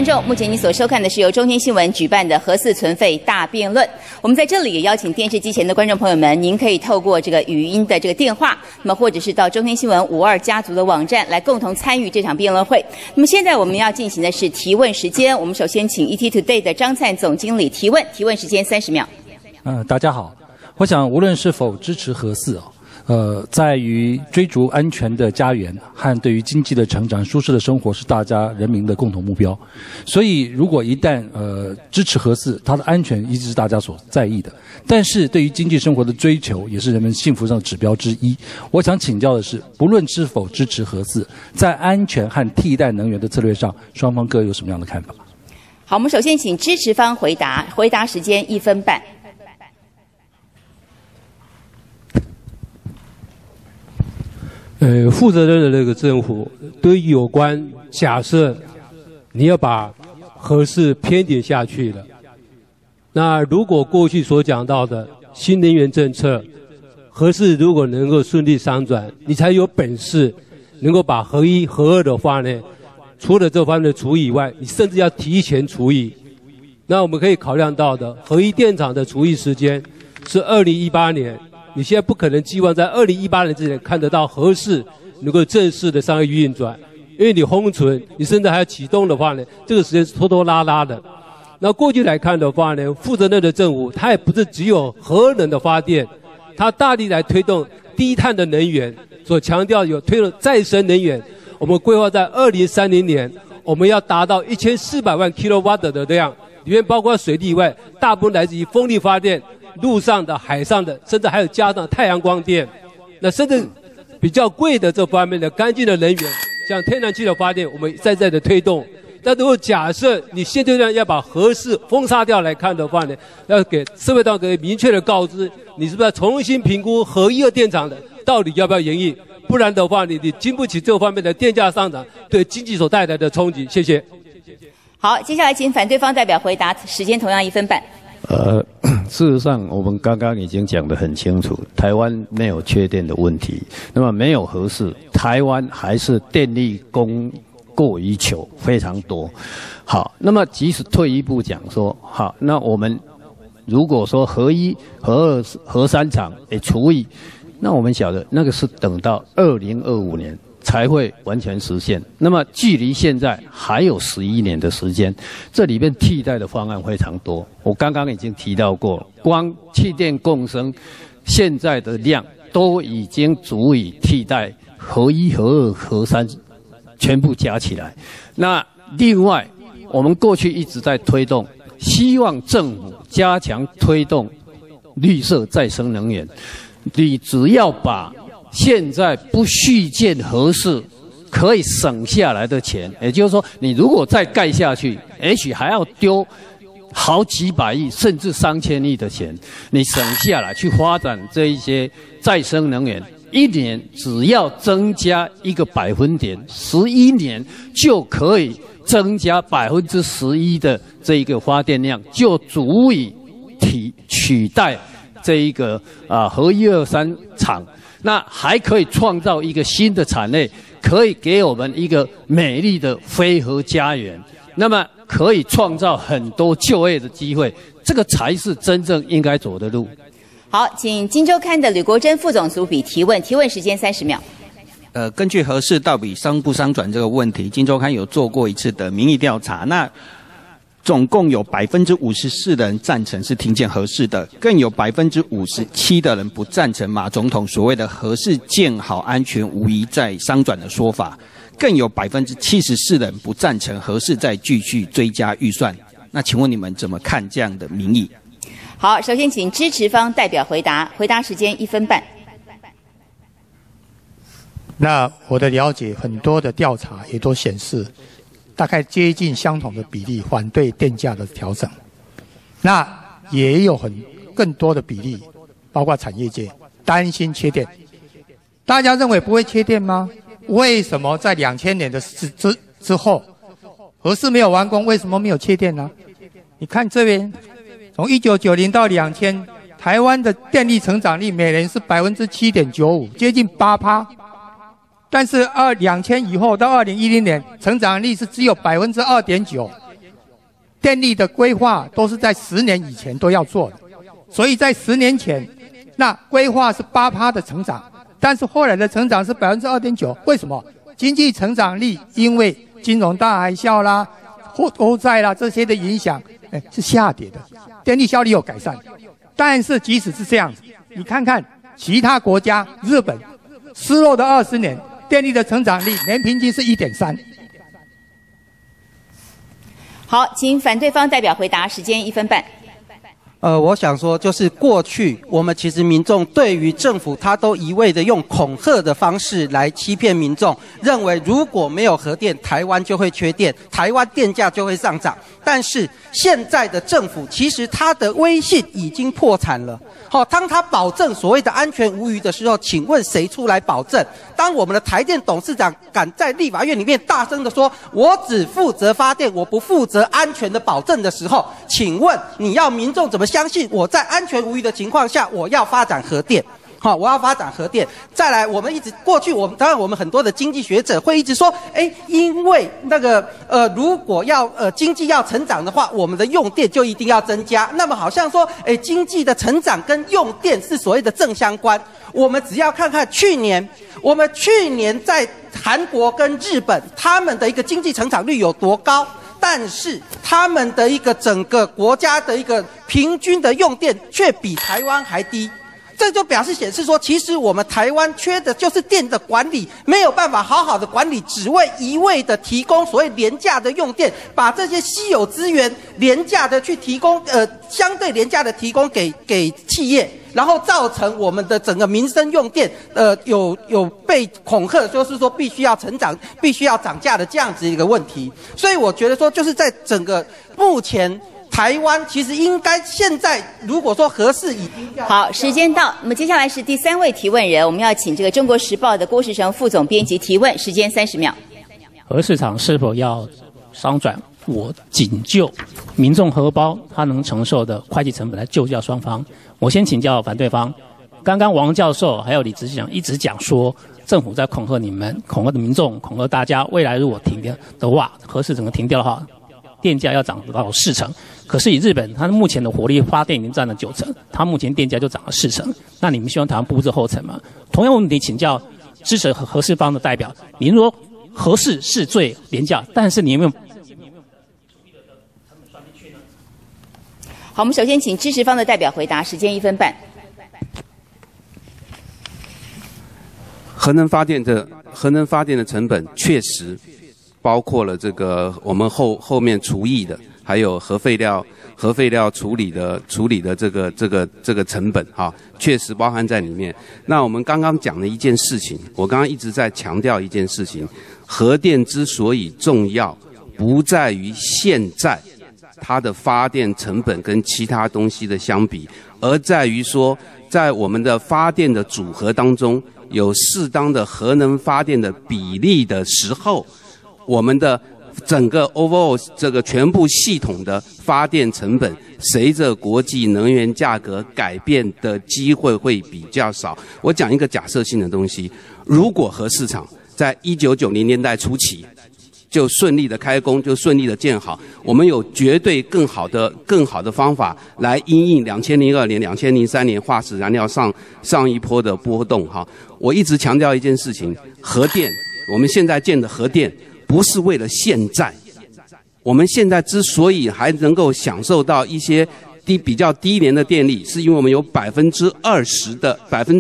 观众，目前你所收看的是由中天新闻举办的核四存废大辩论。我们在这里也邀请电视机前的观众朋友们，您可以透过这个语音的这个电话，那么或者是到中天新闻52家族的网站来共同参与这场辩论会。那么现在我们要进行的是提问时间，我们首先请 ETtoday 的张灿总经理提问，提问时间30秒。 大家好，我想无论是否支持核四在于追逐安全的家园和对于经济的成长、舒适的生活是大家人民的共同目标。所以，如果一旦支持核四，它的安全一直是大家所在意的。但是对于经济生活的追求，也是人们幸福上的指标之一。我想请教的是，不论是否支持核四，在安全和替代能源的策略上，双方各有什么样的看法？ 好，我们首先请支持方回答，回答时间1分半。 负责任的那个政府对于有关假设你要把核四偏点下去了，那如果过去所讲到的新能源政策，核四如果能够顺利商转，你才有本事能够把核一、核二的话呢，除了这方面的除以以外，你甚至要提前除以。那我们可以考量到的核一电厂的除以时间是2018年。你现在不可能寄望在2018年之前看得到核四能够正式的商业运转，因为你封存，你甚至还要启动的话呢，这个时间是拖拖拉拉的。那过去来看的话呢，负责任的政府，它也不是只有核能的发电，它大力来推动低碳的能源，所强调有推动再生能源。我们规划在2030年，我们要达到1400万 kW 的量，里面包括水力以外，大部分来自于风力发电。陆上的、海上的，甚至还有加上太阳光电，那甚至比较贵的这方面的干净的能源，像天然气的发电，我们在的推动。但如果假设你现阶段要把核四封杀掉来看的话呢，要给社会上给明确的告知，你是不是要重新评估核一、二电厂的到底要不要营运？不然的话，你经不起这方面的电价上涨对经济所带来的冲击。谢谢。 好，接下来请反对方代表回答，时间同样1分半。 事实上，我们刚刚已经讲得很清楚，台湾没有缺电的问题。那么没有核四，台湾还是电力供过于求，非常多。好，那么即使退一步讲说，好，那我们如果说核一、核二、核三厂除以，那我们晓得那个是等到2025年。才会完全实现。那么距离现在还有11年的时间，这里面替代的方案非常多。我刚刚已经提到过，光气电共生现在的量都已经足以替代核一、核二、核三全部加起来。那另外，我们过去一直在推动，希望政府加强推动绿色再生能源。你只要把现在不续建核四可以省下来的钱，也就是说，你如果再盖下去，也许还要丢好几百亿甚至3000亿的钱，你省下来去发展这一些再生能源，一年只要增加1个百分点，11年就可以增加11%的这一个发电量，就足以取代这一个核一、二、三厂。那还可以创造一个新的产业，可以给我们一个美丽的非核家园，那么可以创造很多就业的机会，这个才是真正应该走的路。 好，请《今周刊》的吕国珍副总主笔提问，提问时间30秒。 根据核四到底商不商转这个问题，《今周刊》有做过一次的民意调查，那总共有54%的人赞成是停建核四的，更有57%的人不赞成马总统所谓的核四建好安全无疑再商转的说法，更有74%的人不赞成核四再继续追加预算。那请问你们怎么看这样的民意？ 好，首先请支持方代表回答，回答时间1分半。 那我的了解，很多的调查也都显示，大概接近相同的比例反对电价的调整，那也有更多的比例，包括产业界担心缺电。大家认为不会缺电吗？为什么在2000年的之后，核四没有完工，为什么没有缺电呢？你看这边，从1990到2000，台湾的电力成长率每年是7.95%，接近8%。但是2000以后到2010年，成长率是只有2.9%， 电力的规划都是在10年以前都要做的，所以在10年前，那规划是8%的成长，但是后来的成长是2.9%，为什么？经济成长率因为金融大海啸啦、欧债啦这些的影响，是下跌的，电力效率有改善。但是即使是这样子，你看看其他国家，日本失落的20年，电力的成长率年平均是1.3。 好，请反对方代表回答，时间1分半。 我想说，就是过去我们其实民众对于政府，他都一味的用恐吓的方式来欺骗民众，认为如果没有核电，台湾就会缺电，台湾电价就会上涨。但是现在的政府其实他的威信已经破产了。当他保证所谓的安全无虞的时候，请问谁出来保证？当我们的台电董事长敢在立法院里面大声的说，我只负责发电，我不负责安全的保证的时候，请问你要民众怎么相信我在安全无虞的情况下，我要发展核电？我要发展核电。再来，我们一直过去，当然我们很多的经济学者会一直说，因为那个如果要经济要成长的话，我们的用电就一定要增加。那么好像说，经济的成长跟用电是所谓的正相关。我们只要看看我们去年在韩国跟日本他们的一个经济成长率有多高，但是他们的一个整个国家的一个平均的用电却比台湾还低。这就表示显示说，其实我们台湾缺的就是电的管理，没有办法好好的管理，只为一味的提供所谓廉价的用电，把这些稀有资源廉价的去提供，相对廉价的提供给企业，然后造成我们的整个民生用电，有被恐吓，就是说必须要成长、必须要涨价的这样子一个问题。所以我觉得说，就是在整个目前。台湾其实应该现在如果说核四已经好，时间到，那么接下来是第3位提问人，我们要请这个《中国时报》的郭世成副总编辑提问，时间30秒。 核市场是否要商转？我仅就民众荷包他能承受的会计成本来就教双方。我先请教反对方，刚刚王教授还有李执行长一直讲说，政府在恐吓你们，恐吓的民众，恐吓大家，未来如果停电的话，核四整个停掉的话，电价要涨到40%。可是以日本，它目前的火力发电已经占了90%，它目前电价就涨了40%。那你们希望台湾步之后尘吗？同样问题请教支持核四方的代表，您说核四是最廉价，但是你有没有？ 好，我们首先请支持方的代表回答，时间1分半。 核能发电的成本确实包括了这个我们后面除役的。还有核废料处理的这个成本确实包含在里面。那我们刚刚讲的一件事情，我刚刚一直在强调一件事情，核电之所以重要，不在于现在它的发电成本跟其他东西的相比，而在于说，在我们的发电的组合当中，有适当的核能发电的比例的时候，我们的整个 overall 这个全部系统的发电成本，随着国际能源价格改变的机会会比较少。我讲一个假设性的东西，如果核市场在1990年代初期就顺利的开工，就顺利的建好，我们有绝对更好的方法来因应2002年、2003年化石燃料上一波的波动我一直强调一件事情，核电，我们现在建的核电不是为了现在，我们现在之所以还能够享受到一些比较低廉的电力，是因为我们有20%的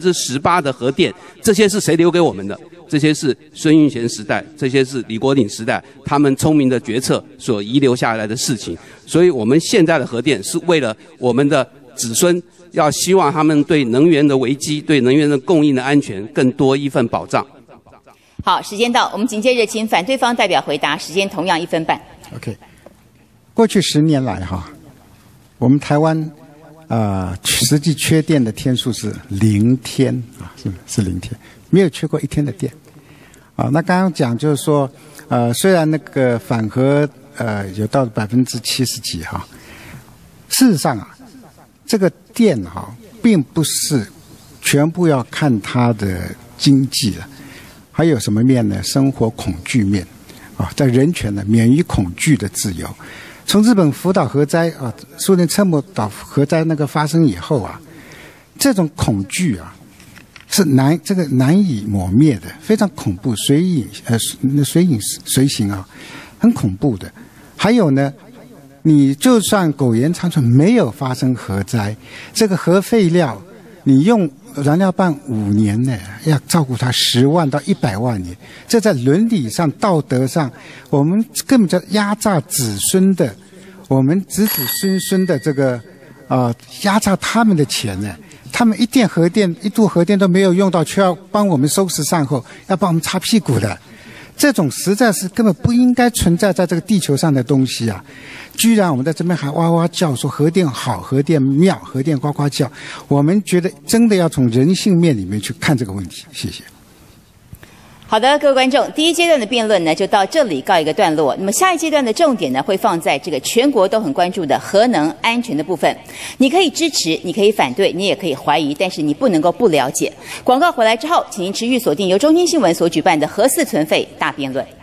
18%的核电，这些是谁留给我们的？这些是孙运璇时代，这些是李国鼎时代他们聪明的决策所遗留下来的事情。所以我们现在的核电是为了我们的子孙，要希望他们对能源的危机、对能源的供应的安全更多一份保障。 好，时间到，我们紧接着请反对方代表回答，时间同样1分半。 OK， 过去10年来我们台湾实际缺电的天数是0天是0天，没有缺过1天的电那刚刚讲就是说虽然那个反核有到70%几事实上这个电并不是全部要看它的经济了。还有什么面呢？生活恐惧面在人权的免于恐惧的自由， 从日本福岛核灾啊，苏联参谋岛核灾那个发生以后啊，这种恐惧啊，是难以抹灭的，非常恐怖，随行啊，很恐怖的。还有呢，你就算苟延残喘没有发生核灾，这个核废料你用燃料棒5年呢，要照顾它10万到100万年，这在伦理上、道德上，我们根本就压榨子孙的，我们子子孙孙的这个压榨他们的钱呢。他们一度核电都没有用到，却要帮我们收拾善后，要帮我们擦屁股的，这种实在是根本不应该存在在这个地球上的东西啊！居然我们在这边还哇哇叫说核电好、核电妙、核电呱呱叫，我们觉得真的要从人性面里面去看这个问题。谢谢。 好的，各位观众，第一阶段的辩论呢就到这里告一个段落。那么下一阶段的重点呢会放在这个全国都很关注的核能安全的部分。你可以支持，你可以反对，你也可以怀疑，但是你不能够不了解。广告回来之后，请您持续锁定由中天新闻所举办的核四存废大辩论。